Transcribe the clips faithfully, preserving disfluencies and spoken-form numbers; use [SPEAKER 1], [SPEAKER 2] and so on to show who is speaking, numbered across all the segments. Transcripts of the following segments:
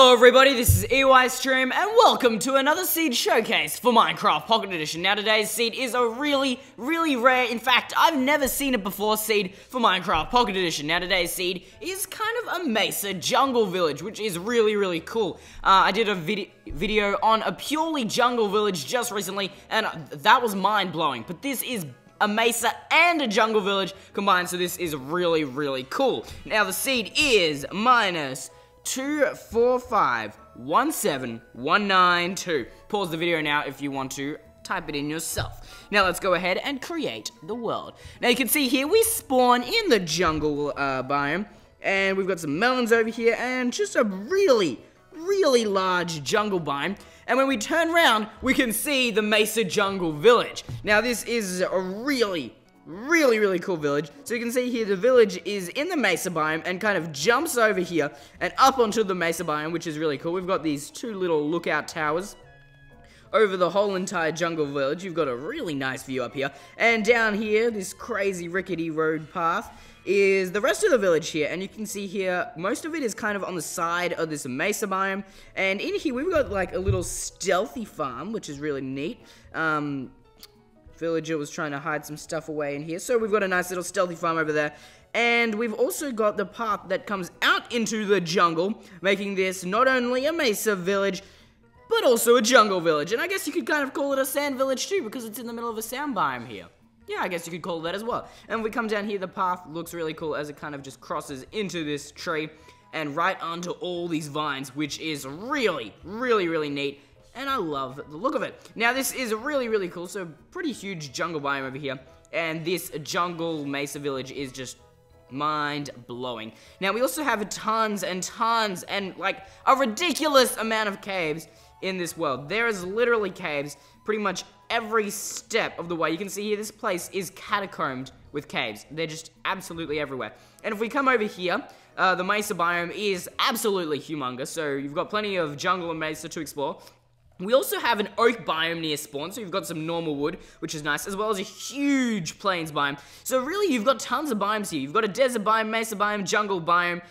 [SPEAKER 1] Hello everybody, this is E Y Stream and welcome to another seed showcase for Minecraft Pocket Edition. Now today's seed is a really, really rare, in fact, I've never seen it before seed for Minecraft Pocket Edition. Now today's seed is kind of a Mesa jungle village, which is really, really cool. Uh, I did a vid video on a purely jungle village just recently and that was mind-blowing, but this is a mesa and a jungle village combined, so this is really, really cool. Now the seed is minus two four five one seven one nine two. Pause the video now if you want to type it in yourself. Now let's go ahead and create the world. Now you can see here we spawn in the jungle uh, biome, and we've got some melons over here and just a really, really large jungle biome. And when we turn around, we can see the Mesa Jungle Village. Now this is a really, really, really cool village. So you can see here the village is in the Mesa biome and kind of jumps over here and up onto the Mesa biome, which is really cool. We've got these two little lookout towers over the whole entire jungle village. You've got a really nice view up here. And down here, this crazy rickety road path is the rest of the village here, and you can see here most of it is kind of on the side of this mesa biome, and in here we've got like a little stealthy farm, which is really neat. Um, villager was trying to hide some stuff away in here, so we've got a nice little stealthy farm over there, and we've also got the path that comes out into the jungle, making this not only a mesa village, but also a jungle village, and I guess you could kind of call it a sand village too, because it's in the middle of a sand biome here. Yeah, I guess you could call it that as well. And if we come down here, the path looks really cool as it kind of just crosses into this tree and right onto all these vines, which is really, really, really neat. And I love the look of it. Now, this is really, really cool. So, pretty huge jungle biome over here. And this jungle mesa village is just mind-blowing. Now, we also have tons and tons and, like, a ridiculous amount of caves in this world. There is literally caves pretty much every step of the way. You can see here, this place is catacombed with caves. They're just absolutely everywhere. And if we come over here, uh, the mesa biome is absolutely humongous, so you've got plenty of jungle and mesa to explore. We also have an oak biome near spawn, so you've got some normal wood, which is nice, as well as a huge plains biome. So really, you've got tons of biomes here. You've got a desert biome, mesa biome, jungle biome,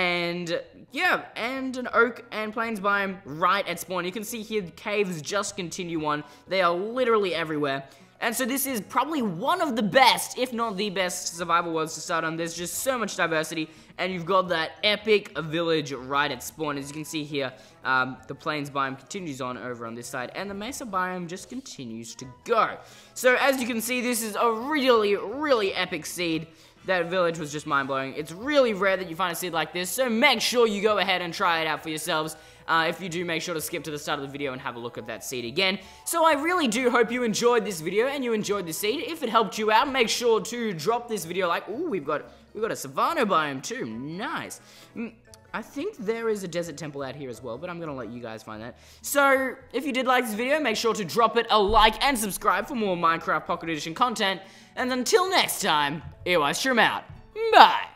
[SPEAKER 1] and yeah, and an oak and plains biome right at spawn. You can see here the caves just continue on. They are literally everywhere. And so this is probably one of the best, if not the best, survival worlds to start on. There's just so much diversity, and you've got that epic village right at spawn. As you can see here, um, the plains biome continues on over on this side, and the mesa biome just continues to go. So as you can see, this is a really, really epic seed. That village was just mind-blowing. It's really rare that you find a seed like this, so make sure you go ahead and try it out for yourselves. Uh, if you do, make sure to skip to the start of the video and have a look at that seed again. So I really do hope you enjoyed this video and you enjoyed the seed. If it helped you out, make sure to drop this video like, ooh, we've got we've got a savanna biome too. Nice. Mm, I think there is a desert temple out here as well, but I'm gonna let you guys find that. So if you did like this video, make sure to drop it a like and subscribe for more Minecraft Pocket Edition content. And until next time, E Y Stream out. Bye.